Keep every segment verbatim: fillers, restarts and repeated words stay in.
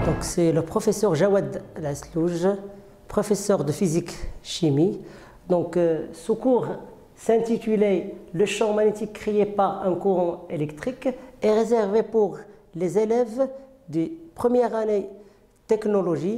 Donc c'est le professeur Jawad Al-Aslouj, professeur de physique-chimie. Donc euh, ce cours s'intitulait « Le champ magnétique créé par un courant électrique » est réservé pour les élèves de première année technologie.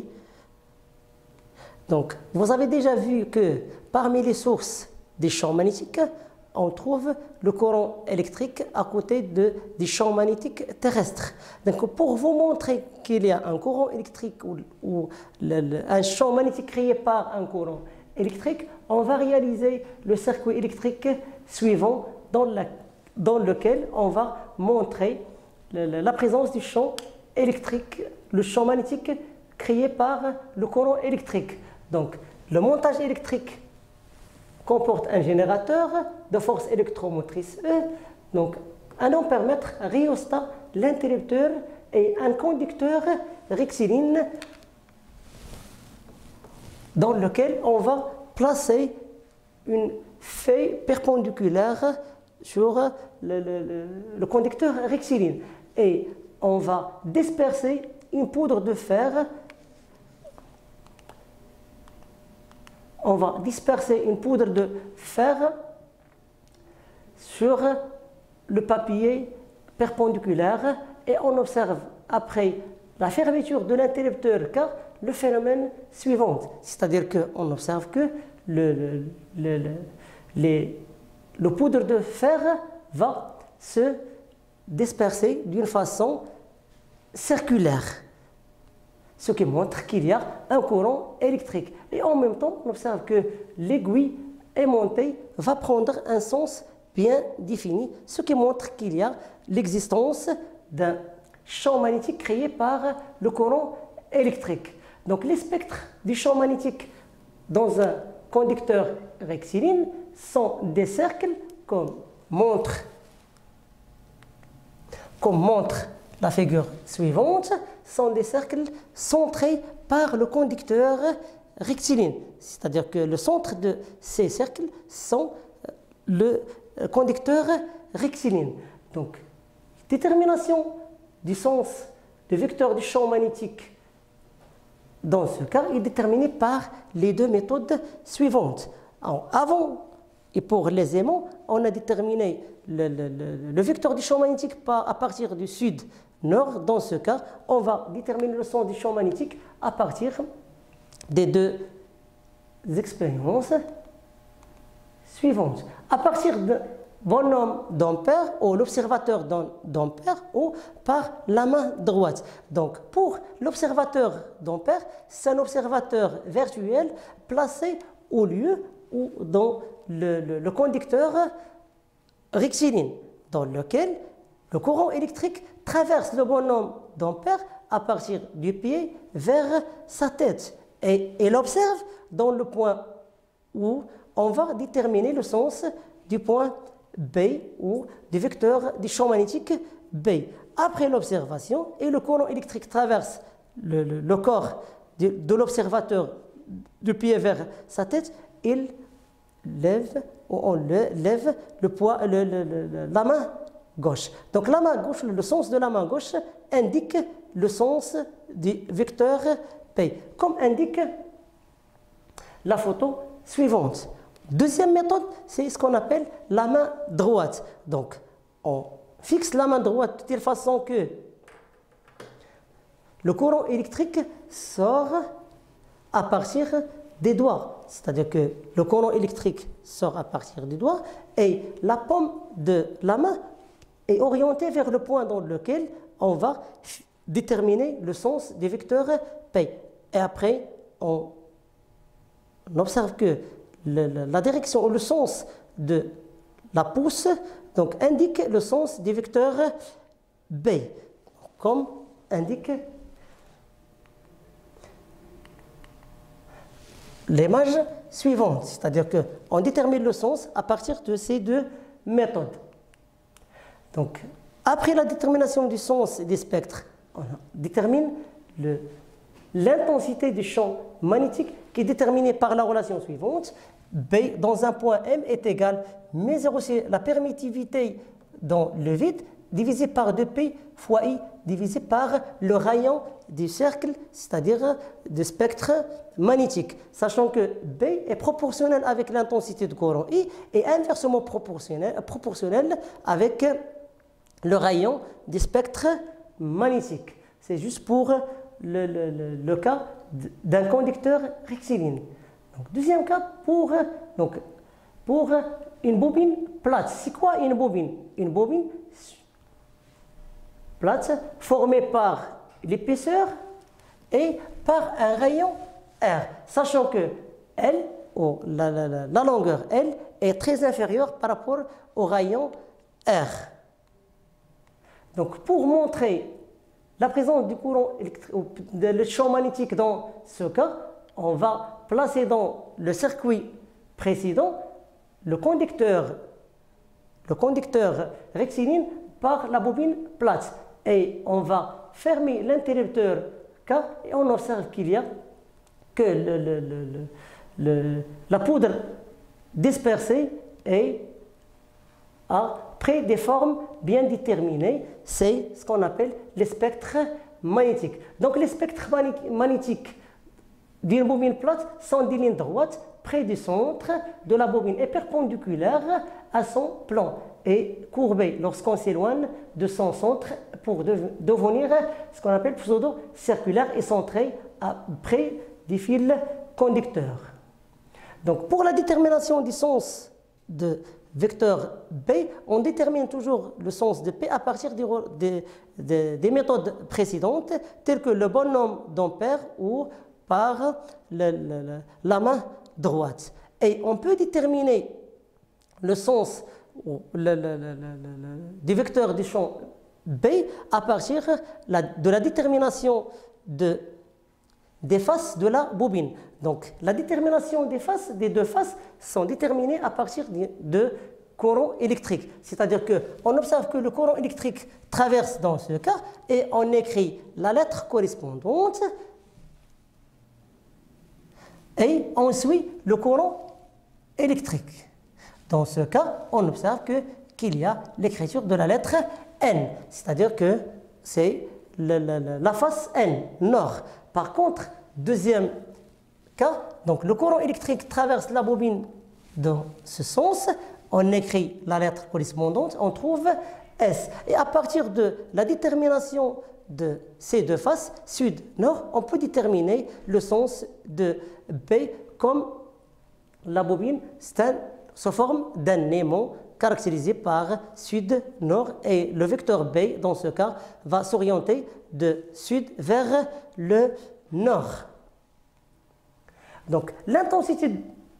Donc vous avez déjà vu que parmi les sources des champs magnétiques, on trouve le courant électrique à côté de, des champs magnétiques terrestres. Donc pour vous montrer qu'il y a un courant électrique ou, ou le, le, un champ magnétique créé par un courant électrique, on va réaliser le circuit électrique suivant dans, la, dans lequel on va montrer le, le, la présence du champ électrique, le champ magnétique créé par le courant électrique. Donc le montage électrique comporte un générateur de force électromotrice E, donc un ampèremètre, rhéostat, l'interrupteur et un conducteur rectiligne dans lequel on va placer une feuille perpendiculaire sur le, le, le, le conducteur rectiligne et on va disperser une poudre de fer. On va disperser une poudre de fer sur le papier perpendiculaire et on observe après la fermeture de l'interrupteur car le phénomène suivant, c'est-à-dire qu'on observe que le, le, le, le, les, le poudre de fer va se disperser d'une façon circulaire, ce qui montre qu'il y a un courant électrique. Et en même temps, on observe que l'aiguille aimantée va prendre un sens bien défini, ce qui montre qu'il y a l'existence d'un champ magnétique créé par le courant électrique. Donc les spectres du champ magnétique dans un conducteur rectiligne sont des cercles comme montre, comme montre la figure suivante, sont des cercles centrés par le conducteur rectiligne. C'est-à-dire que le centre de ces cercles sont le conducteur rectiligne. Donc, détermination du sens du vecteur du champ magnétique dans ce cas est déterminée par les deux méthodes suivantes. Alors, avant et pour les aimants, on a déterminé le, le, le, le vecteur du champ magnétique à partir du sud-nord. Dans ce cas, on va déterminer le sens du champ magnétique à partir des deux expériences suivantes. À partir de bonhomme d'Ampère ou l'observateur d'Ampère ou par la main droite. Donc pour l'observateur d'Ampère, c'est un observateur virtuel placé au lieu ou dans le, le, le conducteur rectiligne dans lequel le courant électrique traverse le bonhomme d'Ampère à partir du pied vers sa tête. Et il observe dans le point où on va déterminer le sens du point B ou du vecteur du champ magnétique B. Après l'observation, et le courant électrique traverse le, le, le corps de, de l'observateur du pied vers sa tête, il lève, ou on le, lève le poids, le, le, le, la main gauche. Donc la main gauche, le sens de la main gauche indique le sens du vecteur P, comme indique la photo suivante. Deuxième méthode, c'est ce qu'on appelle la main droite. Donc, on fixe la main droite de telle façon que le courant électrique sort à partir des doigts. C'est-à-dire que le courant électrique sort à partir des doigts et la paume de la main est orientée vers le point dans lequel on va déterminer le sens des vecteurs P. Et après, on observe que le, le, la direction ou le sens de la pouce donc, indique le sens des vecteurs B, comme indique l'image suivante. C'est-à-dire qu'on détermine le sens à partir de ces deux méthodes. Donc, après la détermination du sens des spectres, on détermine l'intensité du champ magnétique qui est déterminée par la relation suivante. B dans un point M est égal, mais aussi la permittivité dans le vide divisé par deux P fois I divisé par le rayon du cercle, c'est-à-dire du spectre magnétique. Sachant que B est proportionnel avec l'intensité du courant I et inversement proportionnel, proportionnel avec le rayon du spectre magnétique. C'est juste pour le, le, le, le cas d'un conducteur rectiligne. Donc, deuxième cas, pour, donc, pour une bobine plate. C'est quoi une bobine? Une bobine plate formée par l'épaisseur et par un rayon R, sachant que L, ou la, la, la, la longueur L, est très inférieure par rapport au rayon R. Donc, pour montrer la présence du courant électrique, le champ magnétique dans ce cas, on va placer dans le circuit précédent le conducteur, le conducteur rectiligne par la bobine plate. Et on va fermer l'interrupteur K et on observe qu'il y a que le, le, le, le, la poudre dispersée est à près des formes bien déterminées. C'est ce qu'on appelle les spectres magnétiques. Donc les spectres magnétiques d'une bobine plate sont des lignes droites près du centre de la bobine et perpendiculaires à son plan et courbées lorsqu'on s'éloigne de son centre pour devenir ce qu'on appelle pseudo-circulaire et centré près des fils conducteurs. Donc pour la détermination du sens de vecteur B, on détermine toujours le sens de P à partir des, des, des, des méthodes précédentes telles que le bonhomme d'Ampère ou par le, le, la main droite. Et on peut déterminer le sens le, le, le, le, le, du vecteur du champ B à partir la, de la détermination de, des faces de la bobine. Donc la détermination des faces, des deux faces sont déterminées à partir de, de courant électrique. C'est-à-dire qu'on observe que le courant électrique traverse dans ce cas et on écrit la lettre correspondante et on suit le courant électrique. Dans ce cas, on observe que, qu'il y a l'écriture de la lettre N, c'est-à-dire que c'est la, la, la face N, nord. Par contre, deuxième cas, donc le courant électrique traverse la bobine dans ce sens, on écrit la lettre correspondante, on trouve S. Et à partir de la détermination de ces deux faces, sud-nord, on peut déterminer le sens de B comme la bobine se forme d'un aimant caractérisé par sud-nord et le vecteur B, dans ce cas, va s'orienter de sud vers le nord. Donc l'intensité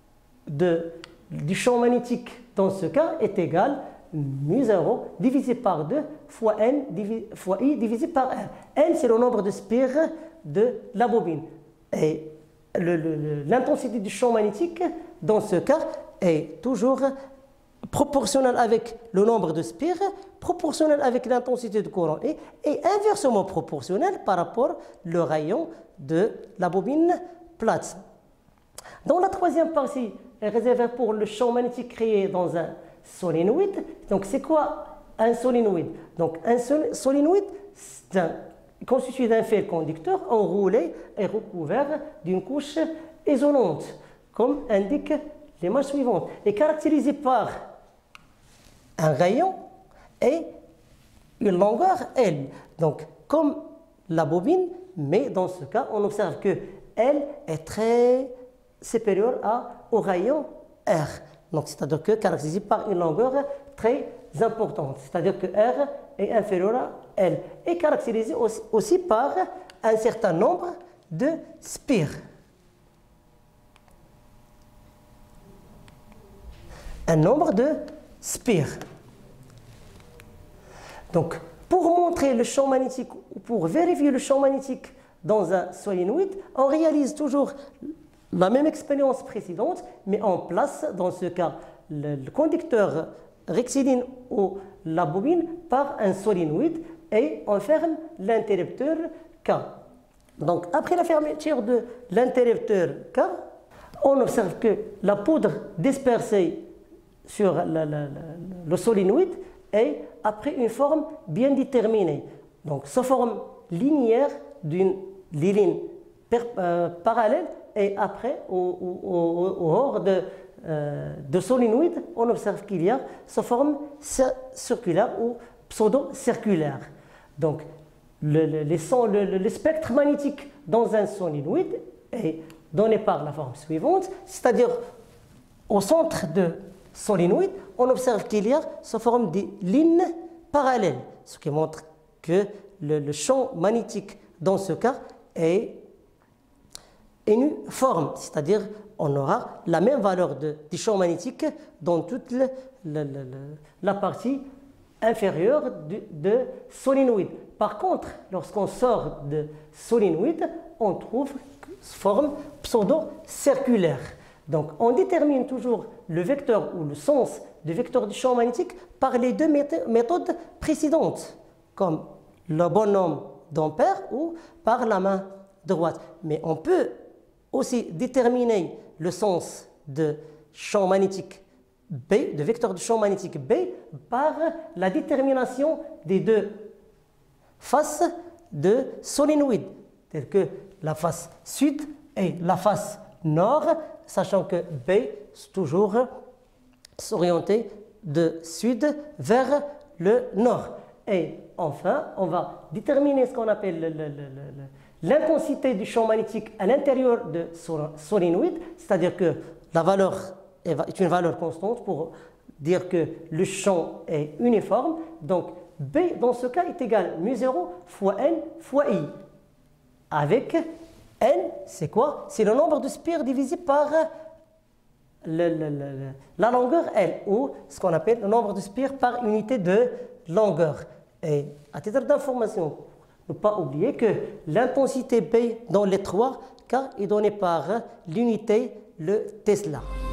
du champ magnétique dans ce cas est égale mu zéro divisé par deux fois N fois I divisé par R. N, c'est le nombre de spires de la bobine. Et l'intensité du champ magnétique dans ce cas est toujours proportionnelle avec le nombre de spires, proportionnelle avec l'intensité du courant et, et inversement proportionnelle par rapport au rayon de la bobine plate. Dans la troisième partie est réservée pour le champ magnétique créé dans un solénoïde. Donc c'est quoi un solénoïde? Donc un solénoïde est constitué d'un fil conducteur enroulé et recouvert d'une couche isolante, comme indiquent les images suivantes, et caractérisé par un rayon et une longueur L. Donc comme la bobine, mais dans ce cas, on observe que L est très supérieure à, au rayon R. Donc c'est-à-dire que caractérisé par une longueur très importante. C'est-à-dire que R est inférieur à L. Et caractérisé aussi, aussi par un certain nombre de spires. Un nombre de spires. Donc, pour montrer le champ magnétique ou pour vérifier le champ magnétique dans un solénoïde, on réalise toujours la même expérience précédente, mais on place dans ce cas le, le conducteur rectiligne ou la bobine par un solénoïde et on ferme l'interrupteur K. Donc, après la fermeture de l'interrupteur K, on observe que la poudre dispersée sur la, la, la, le solénoïde est après une forme bien déterminée. Donc, sous forme linéaire d'une ligne euh, parallèle et après, au, au, au, au hors de, euh, de solénoïde, on observe qu'il y a sous forme circulaire ou pseudo-circulaire. Donc, le, le, les sons, le, le spectre magnétique dans un solénoïde est donné par la forme suivante, c'est-à-dire au centre de solénoïde, on observe qu'il y a sous forme de lignes parallèles, ce qui montre que le, le champ magnétique dans ce cas est uniforme, c'est-à-dire on aura la même valeur de, du champ magnétique dans toute le, le, le, la partie inférieure de, de solénoïde. Par contre, lorsqu'on sort de solénoïde, on trouve forme pseudo-circulaire. Donc, on détermine toujours le vecteur ou le sens du vecteur du champ magnétique par les deux méthodes précédentes, comme le bonhomme d'Ampère ou par la main droite. Mais on peut aussi déterminer le sens de champ magnétique B, de vecteur du champ magnétique B, par la détermination des deux faces de solénoïde, telles que la face sud et la face nord, sachant que B est toujours s'orienter de sud vers le nord. Et enfin, on va déterminer ce qu'on appelle l'intensité du champ magnétique à l'intérieur de solénoïde, c'est-à-dire que la valeur est une valeur constante pour dire que le champ est uniforme. Donc, B, dans ce cas, est égal mu zéro fois N fois I. Avec N, c'est quoi? C'est le nombre de spires divisé par le, le, le, la longueur L, ou ce qu'on appelle le nombre de spires par unité de longueur. Et à titre d'information, ne pas oublier que l'intensité B dans les trois cas est donnée par l'unité, le Tesla.